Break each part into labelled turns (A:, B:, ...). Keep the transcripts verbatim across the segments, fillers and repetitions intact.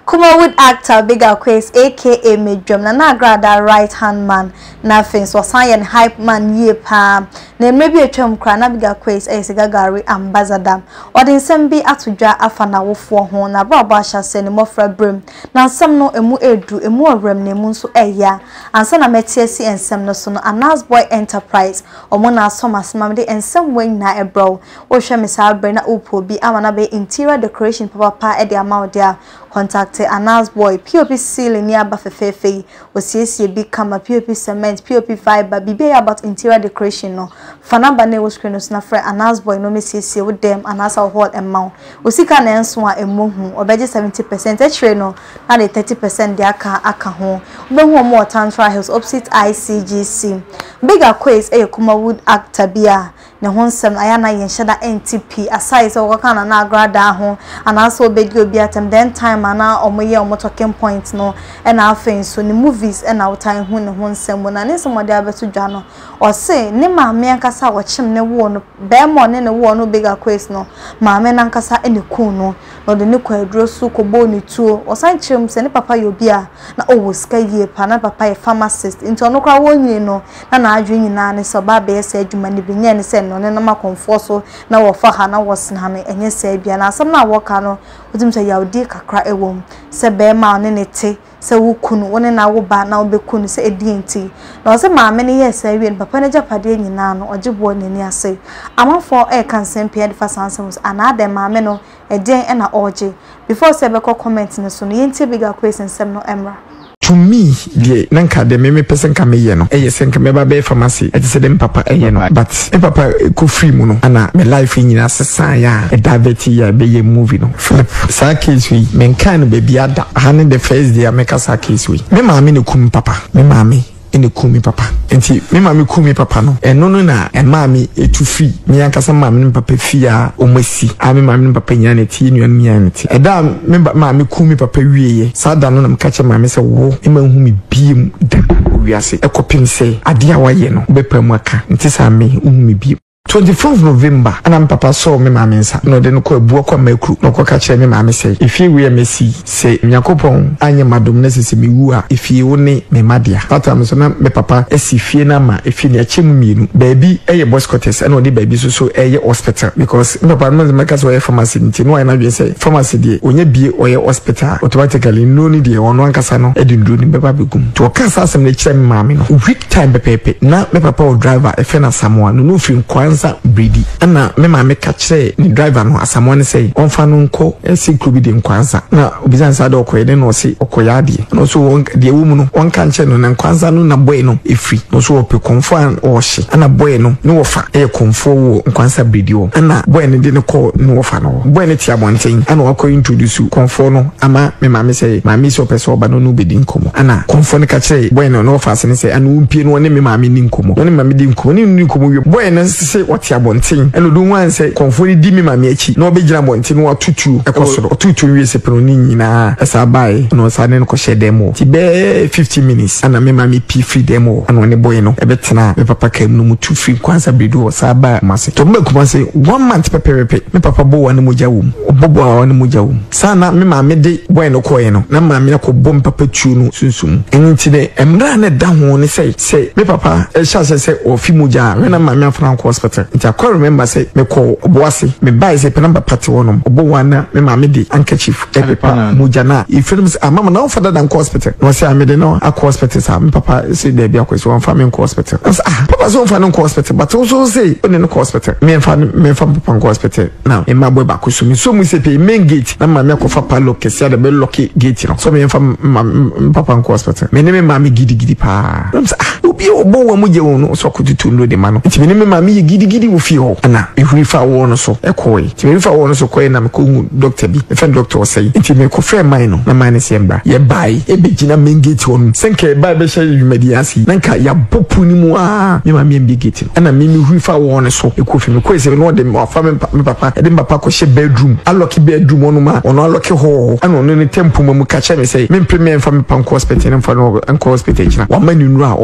A: Kumawood actor Bigger Quays aka Medrum na na grada right hand man na fins was and hype man ye pa na maybe a chum cry na Bigger Quays e sigagari ambassador or the same be atudwa afana wofo ho na bra bra sha se ne mofra brim na nsam no emu edu emu awram na emu nso eya ansa na metiasi ensem no so no Anas Boy Enterprise omo na asomas mamde ensem wen na ebro wo hwe misa bre na opo bi amana be interior decoration papa pa e de amount there. Contact Anas Boy P O P ceiling near Bafefefe or C S C B Kama P O P cement P O P fiber be about interior decoration no fanamba ne wo screen na friend Anas Boy no me C S C with them Anas hall amount we see kan enso a emohu obeje seventy percent e no na the thirty percent de aka aka ho be hu more Tantra Hills opposite I C G C Bigger Quays e Kumawood actor bia ne honsem ayana yenshada N T P aside so wakana na agrada ho Anas obedi obi atem then time ana omoye omo talking point no e na afen so ni movies e na utan hu ne honsem na ne so mode abeto dwa no o se ne maame ankasa wo chim ne wo no be mo ne ne wo no Bigger Quays no maame na ankasa e ne ku no no de ne kwaduro su ko bo ni tuo o san chim se ne papa yo bia na o wo ska yie pa na papa e pharmacist into no kwa wonyi no na na adwe nyina ne so ba be se adwuma ne binya ne se no ne na makonfo so na wo fa ha na wo sen ha ne enye se bia na asam na wo ka no wodim se yawdi kakra ewom se be ma ne ne te se wo kunu woni na wo ba na wo be kunu se edi enti na se maame ne yes awie papa ne japade nyina no ogebo ne ni ase amafo e kan sempe de fa sansem ana de maame no e den e na oje before se be comment ne so no yenti Bigger Quays nsem no emra
B: to me the nanka de me person ka me ye no e yesen ka me ba be pharmacy e se dem papa e ye no but e papa ko free mu no ana me life nyina sesa ya e daveti ya be ye movie no flip sa case we men kan be bia da hane the first day make sa case we me maame ne kum papa me maame ene kumi papa enti me maame kumi papa no eno no na e maame etu free me ankasa maame ne papa fia o masi a me maame ne papa nya na ti enu anu nya na ti e da me maame kumi papa wieye sa da no na mka che maame se wo e ma hu me biem da wiase e kopim se ade a waye no be pa mu aka enti sa me hu me biem twenty-fourth November ana papa saw me maame nsa no de no ko abu akwa makru no ko ka kire me maame sei ifie we mesi se nyakopon anye madom na sese me wu a ifie wo ne me madia pata me so na me papa esifie na ma ifie ne achemu mienu baabi eye boys quarters na odi baabi so so eye hospital because me papa me make so eye pharmacy nti no na wie say pharmacy die onya bie oye hospital automatically no ni die ono ankasa no edundu ni beba begum to ka sa asem na kire me maame no week time bepepe na me papa o driver e fe na Samoa no no fi kwan bredi ana me ma me ka kire ni driver no asamo ne sei onfa no nko esi klubi de nkwanza na obizan sa do koye no si okoya ade no so de wu mu no onka nche no na nkwanza no na boy no efri no so ope konfo an ohye ana boy no no wofa e konfo wo nkwanza bredi wo ana boy ne de ne ko no wofa no boy ne ti abonten ana wako introduce konfo no ama me ma me sei ma me so pese oba no no bedi nkomo ana konfo ne ka kire boy no no wofa se ne sei ana umpie no ne me ma me ni nkomo no ne ma me di nkomo ni ni nkomo boy ne se wati abonten eno do wan se konfo di mi mame achi na obegina abonten no atutu ekosoro atutu wi se pero ni nyina esa bai no sa ne ko she demo ti be fifty minutes ana me mame p free demo ana ne boy no ebetena me papa kam no mutu free kwanza bredo sa ba mase to me kuma se one month peperepe me papa bo wan moja wum obobo wan moja wum sana me mame de boy no koye no na mame na ko bom papa tu no sunsum enti de emra ne da ho ne sei sei me papa e sha se ofi moja we na mame afran ko hospital nti akwa remember say me ko oboase me buy say penamba party wonom obo wana me ma me di handkerchief epepa mujana e films amama na ofada dan hospital no say amede no akwa hospital sa me papa say there be akwa so one family hospital ah papa so one hospital but also say on no hospital me fa me fa papa hospital now e ma boy ba ko so me so mu say pay main gate na ma me ko fa pa lock kesi da be lock gate no so me fa papa hospital me ne me ma me gidi gidi pa ah obi obo wa mu je won so ko tutu no de ma no nti me ne me ma me gidi gidi wo fi ho ana ehurifa wo no so ekoi ti ehurifa wo no so koi na me ko doctor bi me fa doctor say nti me ko frɛ man no na man ne se mbra ye bai e be gina main gate won senke bai be hye yumadiasi nanka ya bopu ni mu a me ma me mbi gate ana me me ehurifa wo no so ekofi me ko se no de me fa me papa e de papa ko hye bedroom aloki bedroom ono ma ono aloki ho ana ono ne tempo mu ka che me say me mpre me fa me pan hospital ne fa no enko hospital gina wa mani nu a ono ana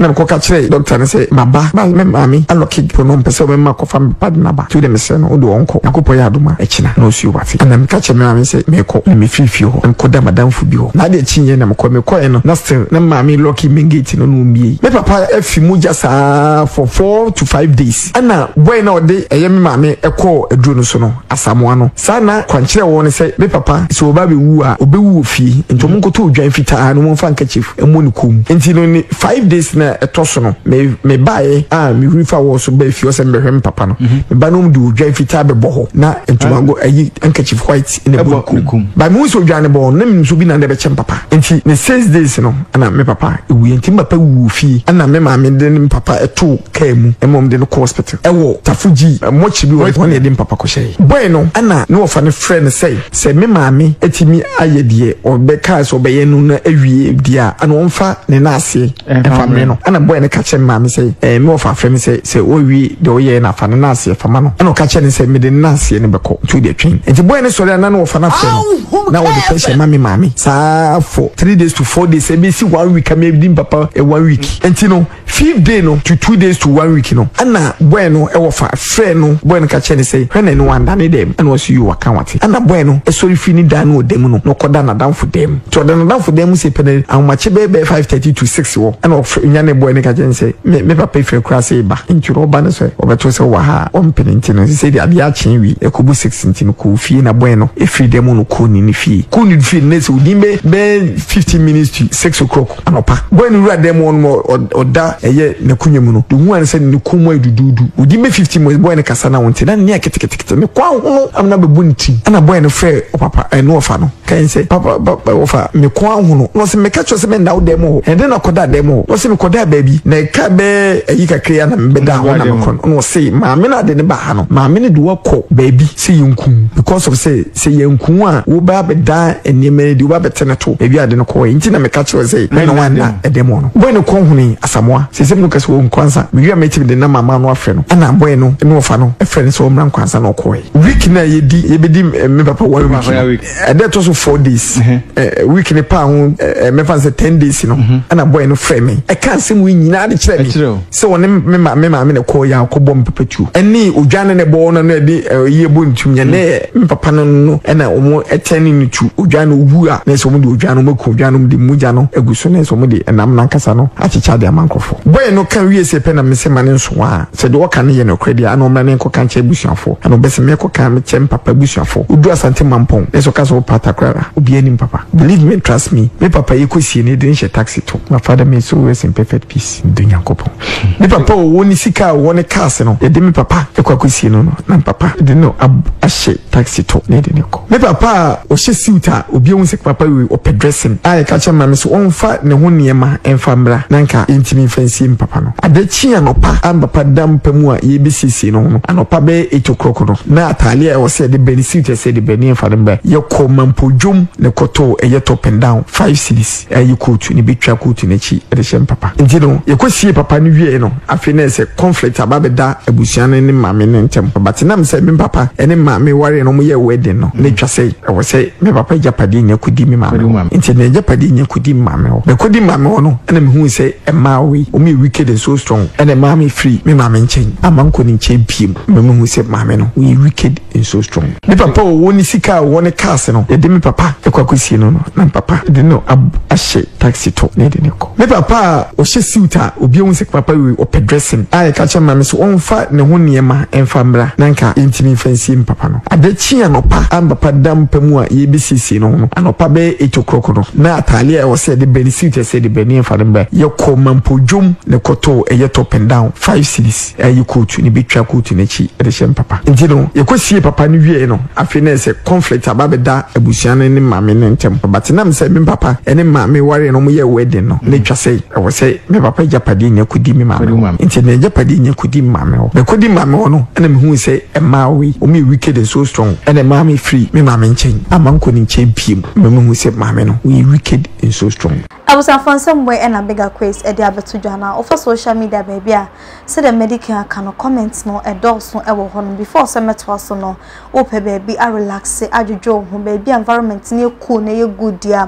B: no ko ka kire doctor ne say maba ba me mami aloki pronom pese me ma ko fam pad na ba tu de me se no do onko yakopo ya aduma e china no su wati ana me ka kire me mami say me ko me fifi ho en ko da madam fu bi ho na de chinye na me ko me ko e no na still na mami lucky mingate no no mie me papa afi mu jasa for four to five days ana boy na ode eye me mami e ko eduro no so no asamoa no sana kwankire wo ne say me papa so oba be wu a obewu ofi nto mo ko to odwan fita no mo fa nka chief e mo ni kum enti no ni five days na etoso no me me bae ah me rifa wo so ba fi o se me hwem papa no me ba no do odwan fita be bo ho na ento mango ayi nka chief white in a book ba me so odwan bo na me so bi na de be chem papa enti ne six days no ana me papa e wu enti papa wu fi ana me ma me de papa eto ka mu e mom de no hospital e wo tafuji mo chi bi wo won e de papa ko shey boy no ana no fa ne friend say say me ma me etimi ayedie obeka so be yenu na awie dia ana wonfa ne na ase e family no ana boy ne ka che ma me say eh me ofa frame say say o wi de o ye na fa ne na ase fama no ana ka che ne say me de na ase ne be ko tu de twin enti boy ne so na no ofa na frame na wo de pressure mami mami sa for three days to four days e be si one week am e papa e one week enti no fifth day no to two days to one week no ana boy no e wo fa friend no boy ne ka che ne say hwe ne no wanda ne dem ana so you waka wate ana boy no e sorry fini da no dem no no koda na down for dem to da na down for dem say pene an mache be be five thirty to six wo ana nya ne boy ne ka che say me me papa fe kra say ba nturo ba ne so obeto say wa ha on penenti no say dia dia chen wi e ko bu six ntino ko fie na boy no e free dem no ko ni ni fie ko ni fie ne so di be be fifteen minutes to six o'clock anopa boy ni ra dem on mo oda eye na kunyemu no do hu an say ni komo edududu odi be fifteen mo boy ne kasa na wonte na ne ketekete ne kwa hu amna be bunti ana boy no frɛ o papa e no ofa no kan say papa papa ofa me kwa hu no no se me ka cho se me ndaw dem ho e de na koda dem ho no se me koda baabi na ka be ayi kakria na me da ho na me kon no se ma me na de ne ba ha no ma me ne de wakɔ baabi se yinkum because of say say yinkum a wo ba be da eneme de wo ba be teneto baabi ade no kɔ enti na me ka cho say me no wan na e dem ho no boy no kon hu ni asamoa se se me ka so nkwansa me wi a me ti de na mama no afrɛ no ana boy no no ofa no e frɛ ne so mran kwansa no kɔ week na ye di ye be di me papa one week e dey to so four days eh week ne pa ho me fan say ten days no ana boy no frɛ me e kan se mu nyina de kyerɛ me se won me ma me ma me ne kɔ ya kɔ bom pepatu eni odwane ne bɔ no na de ye bo ntum nya ne me papa no no na omo etani ni tu odwane obu a na se omo de odwane mo kɔ odwane mo de muja no aguso na se omo de enam na nkasa no achicha de amankofo boy no kan wie se pe na me se ma ne nso a se de wɔka ne ye no kredi ana omra ne nkɔ kan kyɛ busuafo ana obese me kɔ kan me kyɛ papa busuafo udu asante mampon eso ka so patakra obi anim papa believe me trust me me papa yekosie ne de nche taxi to my father me so rest in perfect peace dunya kopo me papa o woni sika wo ne cars no ye de me papa ekwakosie no no na papa de no ahye taxi to ne de ne ko me papa o hye suit a obi ehun sika papa we o pedressing ai ka cha ma me so onfa ne ho niema emfa mbra nanka intimi fancy me papa no adachi anopa am papa dam pamu a ye be sisi no no anopa be eight o'clock no na atali e wo se de beni suit e se de beni emfa mba ye ko mampodwom ne koto e ye top and down five cities e ye coat ni bitwa coat na chi e de shem papa nti no ye kosie papa ni wie no afi na se conflict ababeda abusuan ne mame ne ntem but na me se me papa ene mame ware no mo ye wedding no ne twa sei e wo sei me papa japade nya kudi mi mame nti ne japade nya kudi mame ho be kudi mame ho no ene me hu sei e ma we o me wicked and so strong ene mame free me mame nchen amanko ni nchen biem me me hu sei mame no we wicked and so strong me papa o woni sika wo ne cars no ye de me papa ekwakosie no no na papa de no ahye taxi to ne de ne ko me papa o hye suit a obi ehun sika papa we o pedressing ai ka cha mame so onfa ne ho niema emfa mbra nanka intimi fancy me papa no adachi anopa am papa dam pamu a ye be sisi no no anopa be eight o'clock no na atali e wo se de beni suit e se de beni emfa mba ye ko mampodwom ne koto e ye top and down five cities e ye coat ni bitwa coat na chi e de shem papa nti no ye kosie papa ni wie no afi na se conflict ababeda abusuan ne mame ne ntem but na me se me papa ene mame ware no mo ye wedding no ne twa sei e wo sei me papa japade nya kudi mi mame nti ne japade nya kudi mame ho be kudi mame ho no ene me hu sei e ma we o me wicked and so strong ene mame free me mame nchen amanko ni nchen biem me me hu sei mame no we wicked and so strong
A: abusa fansam boy and a bigger quiz e dia beto dwana ofa social media baby a say the medical can comment no e dogs no e wo ho no before say meto so no o pe baby a relax adwojo ho baby environment ne cool na ye good dia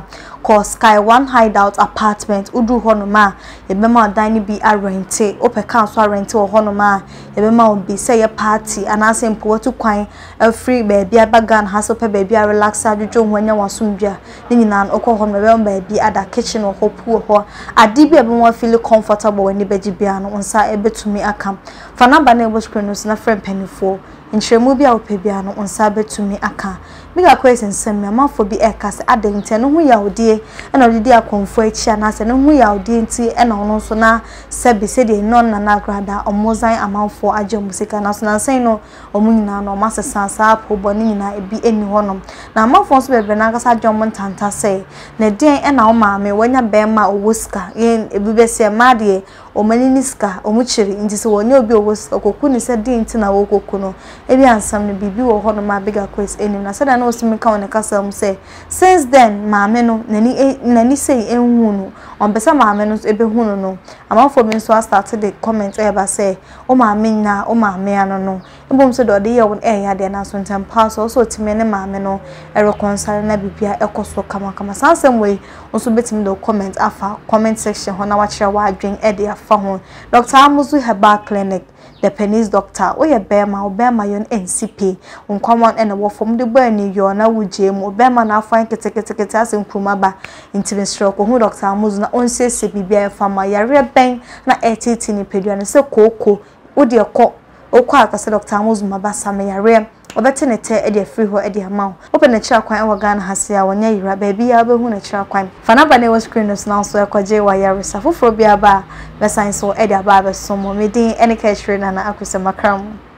A: call Sky One Hideout apartment udu honoma ye bema dan ni bi a rente ope kan so rente wo honoma ye bema obi say ye party anase mpo watu kwan free baby abagan haso pe baby a relax adwo hwanya wasomdua ni nyina okọ honoma baby ada kitchen wo hopu ho ade bi bema feel comfortable when ni beji bia no nsa ebetumi akam fa number na ebo screen no na friend penifo nchiremu bi a opebia no nsa betumi aka biga kwese nsem amafo bi ekase adente no hu yaudie na odidi akonfo achi anase no hu yaudie nti na ono so na sebi se de non na nagrada omozan amafo aje musika na so na nsen no omunyina no masesa sa pobo ni nyina ebi eni honom na amafo so bebe na akasa jom ntanta se na den na o maame wanya bema owoska yen ebi be se made omani niska omuchiri nti se wonye obi owoska okoku ni se den nti na wokoku no ebi ansam no bibi wo honom ma biga kwese eni na se da na osimi ka wona kasa mu se since then maame no nani nani say enhu no on besa maame no ebe hu no no amafo bi so start the comment e ba say o maame nya o maame ano no ebom so do de ye won e ya de na so ntem pass so time ne maame no e reconcile na bibia ekoso kama kama sansem we also betim do comment afa comment section ho na wa kire wa adwen e de afa ho Doctor Amuzu Herbal Clinic the Penny's doctor o ye bema o bema yon N C P on common and wo from the boy ni yo na wuje mu bema na afan kete kete kete asem kruma ba intimate stroke hu Doctor Amuzu na on se se bibia fama yare ben na eighty ni pedua ne se koko wo de ko okọ akase Doctor Amuzu mabasa me yare obete ne te e de free ho e de ama open na kira kwan e wo Ghana hase a wonya yira ba bia ba hu na kira kwan fa na ba ne wo screen no now so e kwaje wa yare sa foforo bia ba be science so e de aba be so mo me din ene ka hire na na akwese makram